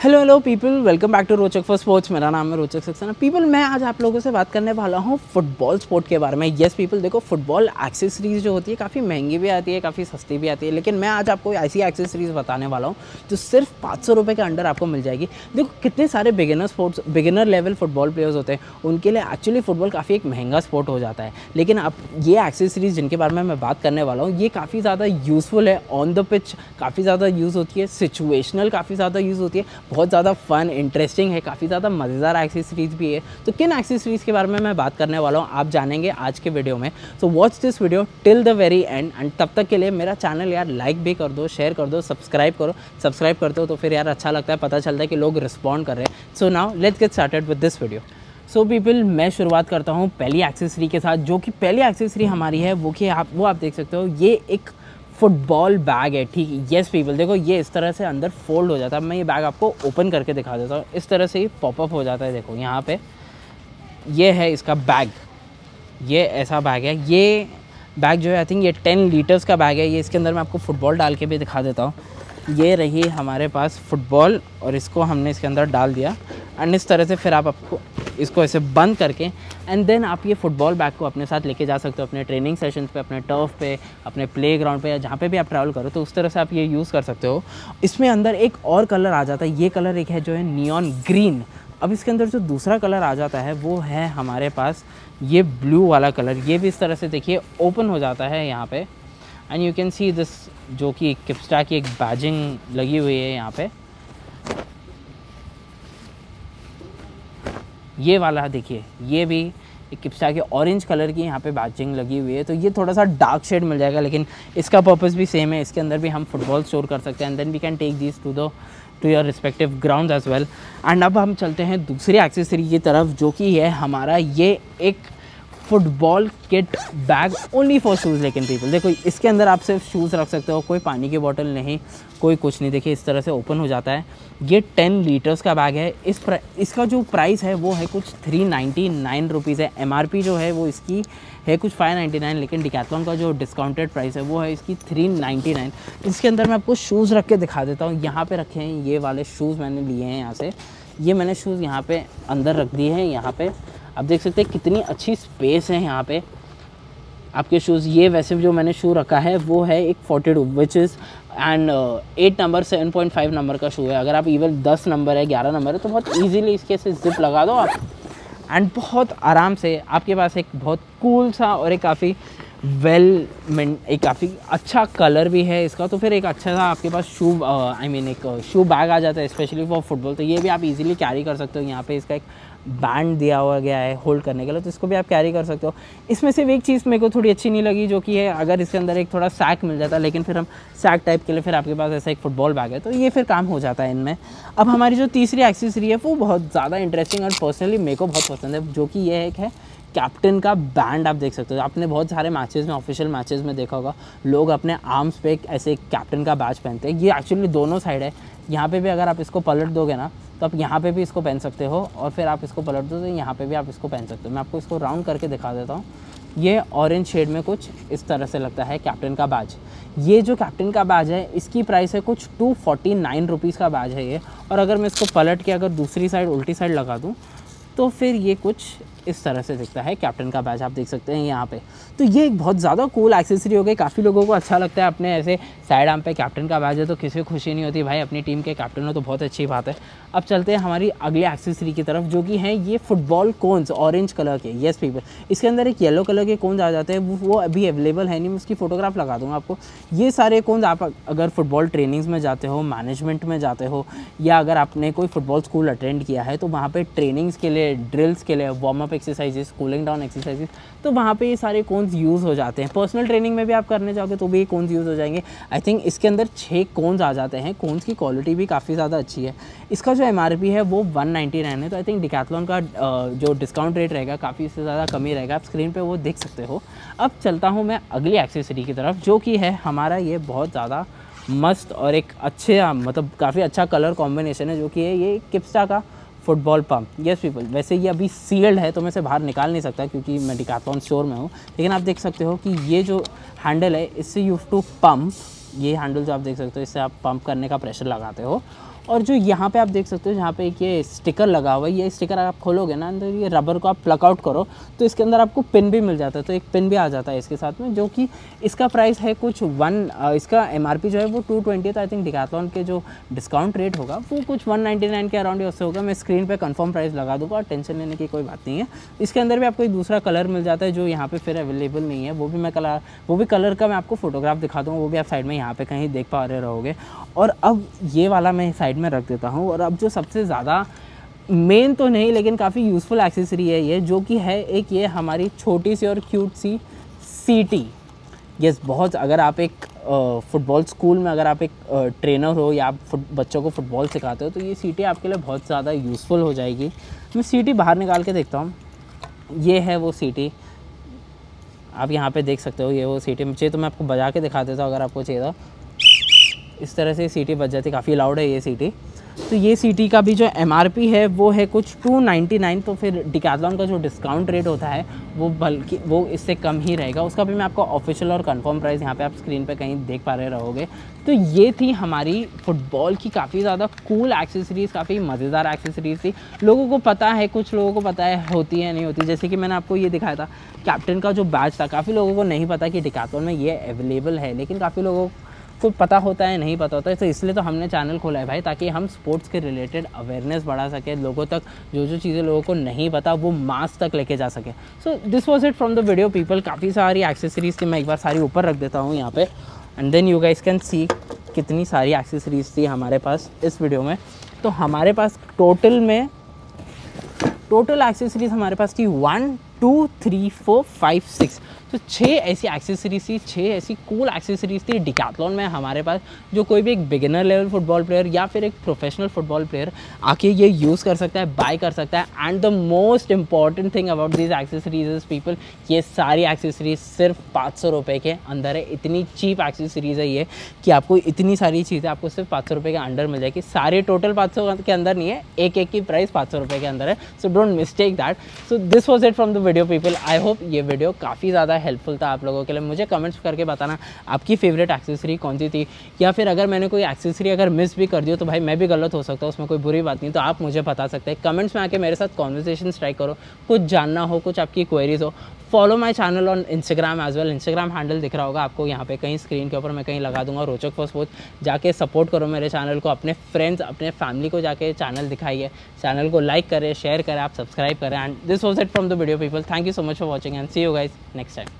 Hello people, welcome back to Rochak for sports. मेरा नाम है रोचक सक्सेना। पीपल, मैं आज आप लोगों से बात करने वाला हूँ फुटबॉल स्पोर्ट के बारे में। येस पीपल, देखो फुटबॉल एक्सेसरीज जो होती है काफ़ी महंगी भी आती है, काफ़ी सस्ती भी आती है, लेकिन मैं आज आपको ऐसी एक्सेसरीज बताने वाला हूँ जो सिर्फ 500 रुपये के अंडर आपको मिल जाएगी। देखो कितने सारे बिगिनर लेवल फुटबॉल प्लेयर्स होते हैं, उनके लिए एक्चुअली फुटबॉल काफ़ी एक महंगा स्पोर्ट हो जाता है। लेकिन अब ये एक्सेसरीज जिनके बारे में मैं बात करने वाला हूँ, ये काफ़ी ज़्यादा यूज़फुल है। ऑन द पिच काफ़ी ज़्यादा यूज़ होती है, सिचुएशनल काफ़ी ज़्यादा यूज़ होती है, बहुत ज़्यादा फन इंटरेस्टिंग है, काफ़ी ज़्यादा मज़ेदार एक्सेसरीज भी है। तो किन एक्सेसरीज के बारे में मैं बात करने वाला हूँ आप जानेंगे आज के वीडियो में। So watch this video till the very end. तब तक के लिए मेरा चैनल यार लाइक भी कर दो, शेयर कर दो, सब्सक्राइब करो। सब्सक्राइब करते हो तो फिर यार अच्छा लगता है, पता चलता है कि लोग रिस्पॉन्ड कर रहे हैं। So now let's get started with this video. So people, मैं शुरुआत करता हूँ पहली एक्सेसरी के साथ, जो कि पहली एक्सेसरी हमारी है वो आप देख सकते हो, ये एक फुटबॉल बैग है। ठीक है, येस पीपल, देखो ये इस तरह से अंदर फोल्ड हो जाता है। मैं ये बैग आपको ओपन करके दिखा देता हूँ। इस तरह से ही पॉपअप हो जाता है। देखो यहाँ पे ये है इसका बैग, ये ऐसा बैग है। ये बैग जो है आई थिंक ये 10 लीटर्स का बैग है। ये इसके अंदर मैं आपको फुटबॉल डाल के भी दिखा देता हूँ। ये रही हमारे पास फुटबॉल और इसको हमने इसके अंदर डाल दिया एंड इस तरह से फिर आपको इसको ऐसे बंद करके एंड देन आप ये फुटबॉल बैग को अपने साथ लेके जा सकते हो अपने ट्रेनिंग सेशंस पे, अपने टर्फ पे, अपने प्लेग्राउंड पे, या जहाँ पे भी आप ट्रैवल करो तो उस तरह से आप ये यूज़ कर सकते हो। इसमें अंदर एक और कलर आ जाता है। ये कलर एक है जो है नियॉन ग्रीन। अब इसके अंदर जो दूसरा कलर आ जाता है वो है हमारे पास ये ब्लू वाला कलर। ये भी इस तरह से देखिए ओपन हो जाता है यहाँ पे and you can see this, जो कि किप्स्टा की एक बैजिंग लगी हुई है यहाँ पे। ये वाला देखिए, ये भी एक किप्स्टा के ऑरेंज कलर की यहाँ पे बैजिंग लगी हुई है। तो ये थोड़ा सा डार्क शेड मिल जाएगा, लेकिन इसका पर्पस भी सेम है। इसके अंदर भी हम फुटबॉल स्टोर कर सकते हैं and then we can take this to your respective ground as well. And अब हम चलते हैं दूसरी एक्सेसरी की तरफ, जो कि है हमारा ये एक football kit bag only for shoes. लेकिन पीपल देखो, इसके अंदर आप सिर्फ शूज़ रख सकते हो, कोई पानी की बोतल नहीं, कोई कुछ नहीं। देखिए इस तरह से ओपन हो जाता है। ये 10 लीटर्स का बैग है। इसका जो प्राइस है वो है कुछ 399 रुपीज़ है। MRP जो है वो इसकी है कुछ 599, लेकिन डिकैथलॉन का जो डिस्काउंटेड प्राइस है वो है इसकी 399। इसके अंदर मैं आपको शूज़ रख के दिखा देता हूँ। यहाँ पे रखे हैं ये वाले शूज़, मैंने लिए हैं यहाँ से। ये मैंने शूज़ यहाँ पे अंदर रख दिए हैं। यहाँ पे आप देख सकते हैं कितनी अच्छी स्पेस है यहाँ पे आपके शूज़। ये वैसे जो मैंने शू रखा है वो है एक 42 which is and 8 number 7.5 number का शू है। अगर आप इवन 10 नंबर है, 11 नंबर है, तो बहुत ईजिली इसके से जिप लगा दो आप एंड बहुत आराम से आपके पास एक बहुत कूल सा और एक काफ़ी एक काफ़ी अच्छा कलर भी है इसका। तो फिर एक अच्छा सा आपके पास एक शू बैग आ जाता है स्पेशली फॉर फुटबॉल। तो ये भी आप इजीली कैरी कर सकते हो। यहाँ पे इसका एक बैंड दिया हुआ गया है होल्ड करने के लिए, तो इसको भी आप कैरी कर सकते हो। इसमें सिर्फ एक चीज़ मेरे को थोड़ी अच्छी नहीं लगी, जो कि है अगर इसके अंदर एक थोड़ा सैक मिल जाता, लेकिन फिर हम सैक टाइप के लिए फिर आपके पास ऐसा एक फुटबॉल बैग है तो ये फिर काम हो जाता है इनमें। अब हमारी जो तीसरी एक्सेसरी है वो बहुत ज़्यादा इंटरेस्टिंग और पर्सनली मेरे को बहुत पसंद है, जो कि ये एक है कैप्टन का बैंड। आप देख सकते हो, आपने बहुत सारे मैचेस में, ऑफिशियल मैचेस में देखा होगा, लोग अपने आर्म्स पे ऐसे कैप्टन का बैच पहनते हैं। ये एक्चुअली दोनों साइड है। यहाँ पे भी अगर आप इसको पलट दोगे ना तो आप यहाँ पे भी इसको पहन सकते हो, और फिर आप इसको पलट दो तो यहाँ पे भी आप इसको पहन सकते हो। मैं आपको इसको राउंड करके दिखा देता हूँ। ये ऑरेंज शेड में कुछ इस तरह से लगता है कैप्टन का बैज। ये जो कैप्टन का बैज है इसकी प्राइस है कुछ 249 रुपीज़ का बैज है ये। और अगर मैं इसको पलट के अगर दूसरी साइड उल्टी साइड लगा दूँ तो फिर ये कुछ इस तरह से दिखता है कैप्टन का बैज, आप देख सकते हैं यहाँ पे। तो ये एक बहुत ज़्यादा कूल एक्सेसरी हो गई। काफ़ी लोगों को अच्छा लगता है अपने ऐसे साइड आर्म पे कैप्टन का बैज है, तो किसी को खुशी नहीं होती भाई अपनी टीम के कैप्टन हो, तो बहुत अच्छी बात है। अब चलते हैं हमारी अगली एक्सेसरी की तरफ, जो कि है ये फुटबॉल कोन्स ऑरेंज कलर के। येस पीपल, इसके अंदर एक येलो कलर के कोन्स आ जाते हैं, वो अभी अवेलेबल है नहीं, मैं उसकी फ़ोटोग्राफ लगा दूँगा आपको। ये सारे कोन्स आप अगर फुटबॉल ट्रेनिंग्स में जाते हो, मैनेजमेंट में जाते हो, या अगर आपने कोई फुटबॉल स्कूल अटेंड किया है तो वहाँ पर ट्रेनिंग्स के लिए, ड्रिल्स के लिए, warm up exercises, cooling down exercises, तो वहाँ पे ये सारे कोन्स यूज़ हो जाते हैं। पर्सनल ट्रेनिंग में भी आप करने जाओगे तो भी ये कोन्स यूज़ हो जाएंगे। आई थिंक इसके अंदर 6 कोन्स आ जाते हैं। कोन्स की क्वालिटी भी काफ़ी ज़्यादा अच्छी है। इसका जो MRP है वो 199 है। तो आई थिंक डिकैथलॉन का जो डिस्काउंट रेट रहेगा काफ़ी इससे ज़्यादा कम ही रहेगा, आप स्क्रीन पर वो देख सकते हो। अब चलता हूँ मैं अगली एक्सेसरी की तरफ, जो कि है हमारा ये बहुत ज़्यादा मस्त और एक अच्छे मतलब काफ़ी अच्छा कलर कॉम्बिनेशन है, जो कि है ये किप्स्टा का फुटबॉल पम्प। येस पीपल, वैसे ये अभी सील्ड है तो मैं इसे बाहर निकाल नहीं सकता क्योंकि मैं डिकैथलॉन स्टोर में हूँ, लेकिन आप देख सकते हो कि ये जो हैंडल है इससे यू हैव टू पम्प, ये हैंडल जो आप देख सकते हो इससे आप पंप करने का प्रेशर लगाते हो और जो यहाँ पे आप देख सकते हो जहाँ पे एक ये स्टिकर लगा हुआ है, ये स्टिकर आप खोलोगे ना अंदर, ये रबर को आप प्लग आउट करो तो इसके अंदर आपको पिन भी मिल जाता है, तो एक पिन भी आ जाता है इसके साथ में, जो कि इसका प्राइस है कुछ इसका MRP जो है वो 220 आई थिंक। डिकैथलॉन के जो डिस्काउंट रेट होगा वो कुछ 199 के अराउंड उससे होगा। मैं स्क्रीन पे कंफर्म प्राइस लगा दूंगा और टेंशन लेने की कोई बात नहीं है। इसके अंदर भी आपको एक दूसरा कलर मिल जाता है जो यहाँ पे फिर अवेलेबल नहीं है, वो भी कलर का मैं आपको फोटोग्राफ दिखा दूँगा, वो भी आप साइड में यहाँ पे कहीं देख पा रहे रहोगे। और अब ये वाला मैं साइड में रख देता हूँ। और अब जो सबसे ज़्यादा मेन तो नहीं लेकिन काफ़ी यूज़फुल एक्सेसरी है ये, जो कि है एक ये हमारी छोटी सी और क्यूट सी सीटी। यस, बहुत, अगर आप एक फुटबॉल स्कूल में अगर आप एक ट्रेनर हो या आप बच्चों को फुटबॉल सिखाते हो तो ये सीटी आपके लिए बहुत ज़्यादा यूज़फुल हो जाएगी। मैं सीटी बाहर निकाल के देखता हूँ। ये है वो सीटी, आप यहाँ पे देख सकते हो, ये वो सीटी। चाहिए तो मैं आपको बजा के दिखा देता हूँ अगर आपको चाहिए तो। इस तरह से सीटी बज जाती, काफ़ी लाउड है ये सीटी। तो ये सीटी का भी जो MRP है वो है कुछ 299, तो फिर डिकैथलॉन का जो डिस्काउंट रेट होता है वो इससे कम ही रहेगा। उसका भी मैं आपको ऑफिशियल और कंफर्म प्राइस यहाँ पे आप स्क्रीन पे कहीं देख पा रहे रहोगे। तो ये थी हमारी फुटबॉल की काफ़ी ज़्यादा कूल एक्सेसरीज़, काफ़ी मज़ेदार एक्सेसरीज़ थी। लोगों को पता है, कुछ लोगों को पता है होती है नहीं होती। जैसे कि मैंने आपको ये दिखाया था कैप्टन का जो बैच था, काफ़ी लोगों को नहीं पता कि डिकैथलॉन में ये अवेलेबल है, लेकिन काफ़ी लोगों को पता होता है, नहीं पता होता है। तो इसलिए तो हमने चैनल खोला है भाई, ताकि हम स्पोर्ट्स के रिलेटेड अवेयरनेस बढ़ा सके, लोगों तक जो चीज़ें लोगों को नहीं पता वो मास तक लेके जा सके। So this was it from the video people. काफ़ी सारी एक्सेसरीज़ थी, मैं एक बार सारी ऊपर रख देता हूँ यहाँ पे, and then you guys can see कितनी सारी एक्सेसरीज़ थी हमारे पास इस वीडियो में। तो हमारे पास टोटल एक्सेसरीज़ हमारे पास थी 1 2 3 4 5 6, तो 6 ऐसी एक्सेसरीज थी, 6 ऐसी कूल एक्सेसरीज थी डिकैथलॉन में हमारे पास, जो कोई भी एक बिगिनर लेवल फुटबॉल प्लेयर या फिर एक प्रोफेशनल फुटबॉल प्लेयर आके ये यूज़ कर सकता है, बाय कर सकता है। And the most important thing about this accessories is people, ये सारी एक्सेसरीज सिर्फ 500 रुपये के अंदर है। इतनी चीप एक्सेसरीज है ये कि आपको इतनी सारी चीज़ें आपको सिर्फ 500 रुपये के अंडर मिल जाएगी। सारे टोटल 500 के अंदर नहीं है, एक की प्राइस 500 रुपये के अंदर है। So don't mistake that. So this was it from the video people. I hope ये वीडियो काफ़ी ज़्यादा हेल्पफुल था आप लोगों के लिए। मुझे कमेंट्स करके बताना आपकी फेवरेट एक्सेसरी कौन सी थी, या फिर अगर मैंने कोई एक्सेसरी अगर मिस भी कर दी हो तो भाई मैं भी गलत हो सकता हूँ, उसमें कोई बुरी बात नहीं, तो आप मुझे बता सकते हैं। कमेंट्स में आके मेरे साथ कॉन्वर्सेशन स्ट्राइक करो, कुछ जानना हो, कुछ आपकी क्वेरीज हो। Follow my channel on Instagram as well, Instagram handle दिख रहा होगा आपको यहाँ पे कहीं स्क्रीन के ऊपर, मैं कहीं लगा दूंगा, रोचक फॉर स्पोर्ट्स। जाके सपोर्ट करो मेरे चैनल को, अपने फ्रेंड्स अपने फैमिली को जाके चैनल दिखाइए, चैनल को लाइक करें, शेयर करें, आप सब्सक्राइब करें। And this was it from the video people. Thank you so much for watching and see you guys next time.